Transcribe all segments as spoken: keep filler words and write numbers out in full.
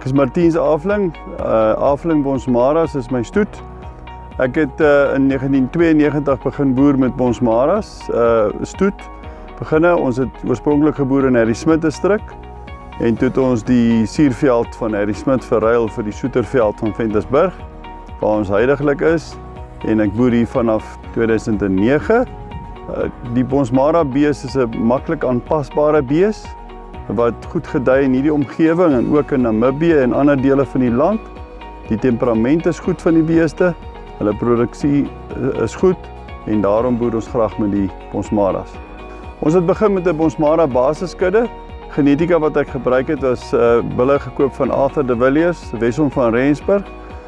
is Martiens Aafling. Uh, Aafling Bonsmaras is my stoet. Ek het uh, in negentien tweeënnegentig begin boer met Bonsmaras uh, stoet. Beginne, ons het oorspronklik geboer in Harry Smit distrik en toe het ons die Suurveld van Harry Smit verruil vir die Soeterveld van Ventersburg, waar ons huidiglik is, en ek boer hier vanaf tweeduisend nege. Uh, die Bonsmara bees is 'n maklik aanpasbare bees wat goed gedei in hierdie omgewing en ook in Namibië en ander dele van die land. Die temperament is goed van die beeste, hulle produksie is goed en daarom boer ons graag met die Bonsmaras. Ons het begin met 'n Bonsmara basiskudde. Genetika wat ek gebruik het was uh, bulle gekoop van Arthur de Villiers, Wesson van Rensburg,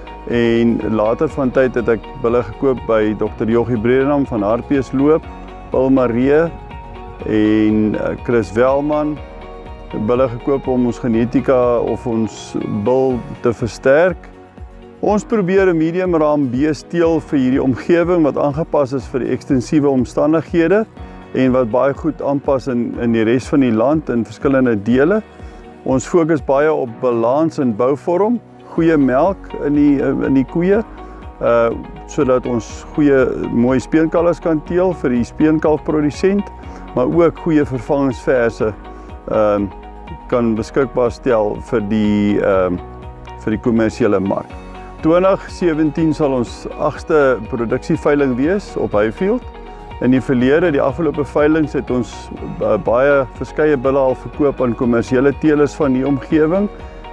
en later van tyd het ek bulle gekoop by dokter Jochie Bredenham van Hartbeesloop, Paul Marie en uh, Chris Welman. Bulle gekoop om ons genetika of ons bul te versterk. Ons probeer 'n medium raam bees teel vir hierdie omgewing wat aangepas is vir die ekstensiewe omstandighede en wat baie goed aanpas in, in die res van die land in verskillende dele. Ons fokus baie op balans en bouvorm, goeie melk in die, in die koeie, uh, sodat ons goeie mooi speenkalvers kan teel vir die speenkalfprodusent, maar ook goeie vervangingsverse uh, kan beskikbaar stel vir die, uh, vir die kommersiële mark. twintig sewentien sal ons agste produksieveiling wees op Highfield. In die verlede, die afgelope veilings, het ons uh, baie verskeie bulle al verkoop aan kommersiële teelers van die omgewing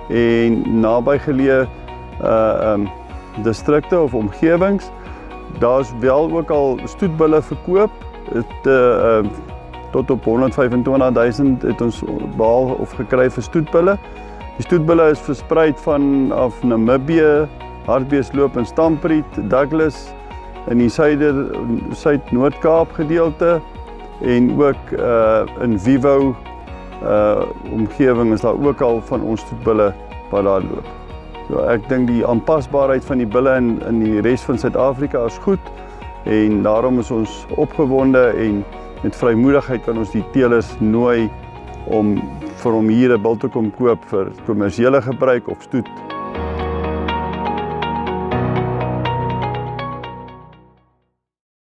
en nabygeleë uh, um, distrikte of omgewings. Daar's wel ook al stoetbulle verkoop. Het, uh, uh, tot op honderdvyfentwintig duisend het ons behaal of gekry vir stoetbulle. Die stoetbulle is verspreid vanaf Namibië, Hartbeesloop en Stampriet, Douglas, in die suider, Suid-Noord-Kaap gedeelte en ook uh, in Vivo uh, omgewing is daar ook al van ons stoetbulle wat daar loop. So ek dink die aanpasbaarheid van die bulle in, in die res van Suid-Afrika is goed en daarom is ons opgewonde en met vrymoedigheid kan ons die teelers nooi om vir hom hier 'n bul te kom koop vir kommersiële gebruik of stoet.